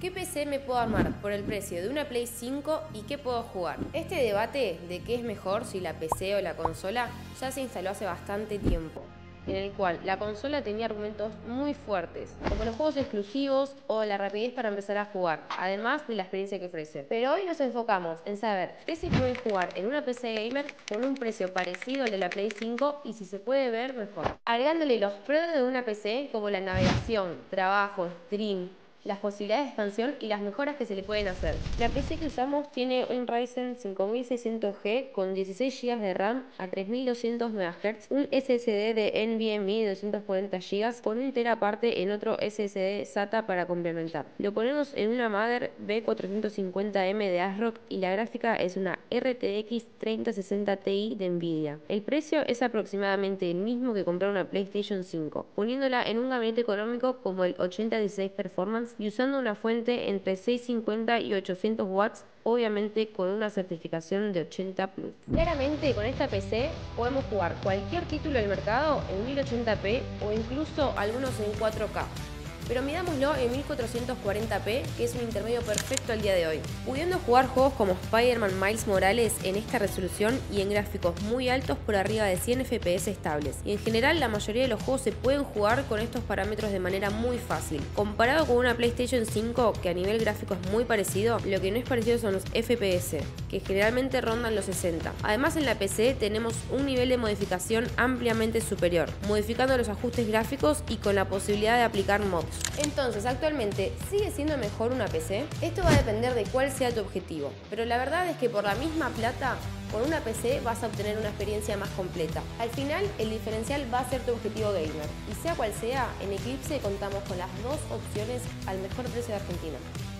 ¿Qué PC me puedo armar por el precio de una Play 5 y qué puedo jugar? Este debate de qué es mejor, si la PC o la consola, ya se instaló hace bastante tiempo, en el cual la consola tenía argumentos muy fuertes, como los juegos exclusivos o la rapidez para empezar a jugar, además de la experiencia que ofrece. Pero hoy nos enfocamos en saber qué se puede jugar en una PC gamer con un precio parecido al de la Play 5 y si se puede ver mejor. Agregándole los pros de una PC como la navegación, trabajo, stream, las posibilidades de expansión y las mejoras que se le pueden hacer. La PC que usamos tiene un Ryzen 5600G con 16 GB de RAM a 3200 MHz, un SSD de NVMe de 240 GB con 1 TB aparte en otro SSD SATA para complementar. Lo ponemos en una Mother B450M de ASRock y la gráfica es una RTX 3060 Ti de Nvidia. El precio es aproximadamente el mismo que comprar una PlayStation 5, poniéndola en un gabinete económico como el 8016 Performance y usando una fuente entre 650 y 800 watts, obviamente con una certificación de 80+. Claramente con esta PC podemos jugar cualquier título del mercado en 1080p o incluso algunos en 4K. Pero midámoslo en 1440p, que es un intermedio perfecto al día de hoy, pudiendo jugar juegos como Spider-Man Miles Morales en esta resolución y en gráficos muy altos por arriba de 100 FPS estables. Y en general la mayoría de los juegos se pueden jugar con estos parámetros de manera muy fácil. Comparado con una PlayStation 5, que a nivel gráfico es muy parecido, lo que no es parecido son los FPS, que generalmente rondan los 60. Además en la PC tenemos un nivel de modificación ampliamente superior, modificando los ajustes gráficos y con la posibilidad de aplicar mods. Entonces, actualmente, ¿sigue siendo mejor una PC? Esto va a depender de cuál sea tu objetivo, pero la verdad es que por la misma plata, con una PC vas a obtener una experiencia más completa. Al final, el diferencial va a ser tu objetivo gamer, y sea cual sea, en Eclipse contamos con las dos opciones al mejor precio de Argentina.